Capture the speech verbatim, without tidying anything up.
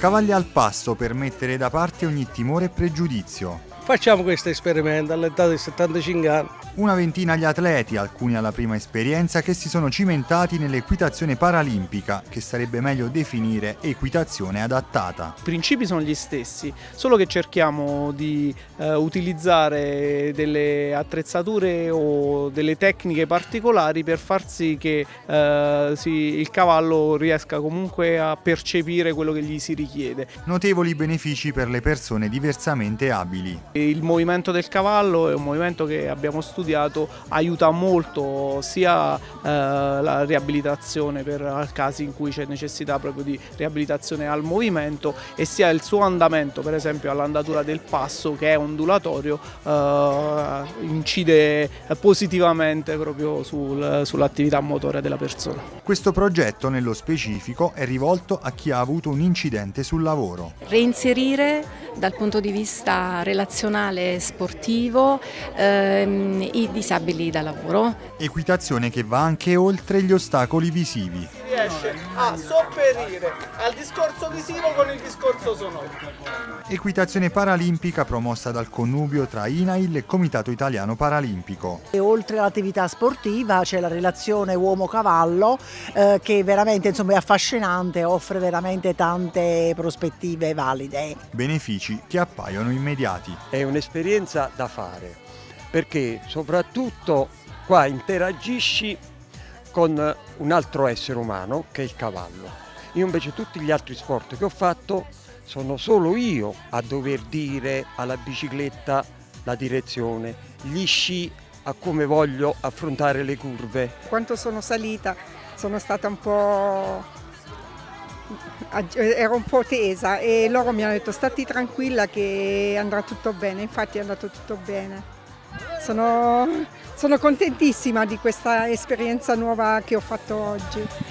Scavalli al passo per mettere da parte ogni timore e pregiudizio. Facciamo questo esperimento all'età di settantacinque anni. Una ventina gli atleti, alcuni alla prima esperienza, che si sono cimentati nell'equitazione paralimpica, che sarebbe meglio definire equitazione adattata. I principi sono gli stessi, solo che cerchiamo di eh, utilizzare delle attrezzature o delle tecniche particolari per far sì che eh, si, il cavallo riesca comunque a percepire quello che gli si richiede. Notevoli benefici per le persone diversamente abili. Il movimento del cavallo è un movimento che abbiamo studiato, aiuta molto sia eh, la riabilitazione per casi in cui c'è necessità proprio di riabilitazione al movimento, e sia il suo andamento, per esempio all'andatura del passo che è ondulatorio, eh, incide positivamente proprio sul, sull'attività motore della persona. Questo progetto nello specifico è rivolto a chi ha avuto un incidente sul lavoro. Reinserire dal punto di vista relazionale e sportivo ehm, i disabili da lavoro. Equitazione che va anche oltre gli ostacoli visivi. Riesce a sopperire al discorso visivo con il discorso sonoro. Equitazione paralimpica promossa dal connubio tra I N A I L e Comitato Italiano Paralimpico. E oltre all'attività sportiva c'è la relazione uomo-cavallo eh, che veramente insomma, è affascinante, offre veramente tante prospettive valide. Benefici che appaiono immediati. È un'esperienza da fare, perché soprattutto qua interagisci con un altro essere umano che è il cavallo. Io invece tutti gli altri sport che ho fatto sono solo io a dover dire alla bicicletta la direzione, gli sci a come voglio affrontare le curve. Quando sono salita sono stata un po'... ero un po' tesa e loro mi hanno detto stati tranquilla che andrà tutto bene, infatti è andato tutto bene. Sono, sono contentissima di questa esperienza nuova che ho fatto oggi.